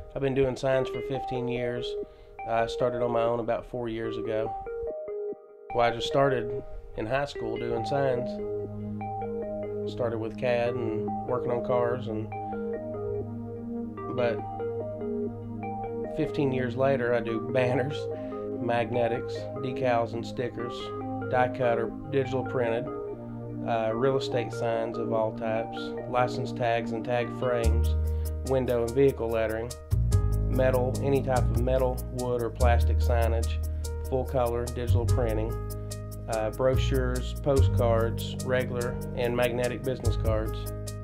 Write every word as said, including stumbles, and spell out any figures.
I've been doing signs for fifteen years. I started on my own about four years ago. Well, I just started in high school doing signs. Started with C A D and working on cars, and but fifteen years later I do banners, magnetics, decals and stickers, die cut or digital printed, uh, real estate signs of all types, license tags and tag frames, window and vehicle lettering, metal, any type of metal, wood or plastic signage, full color digital printing, uh, brochures, postcards, regular and magnetic business cards.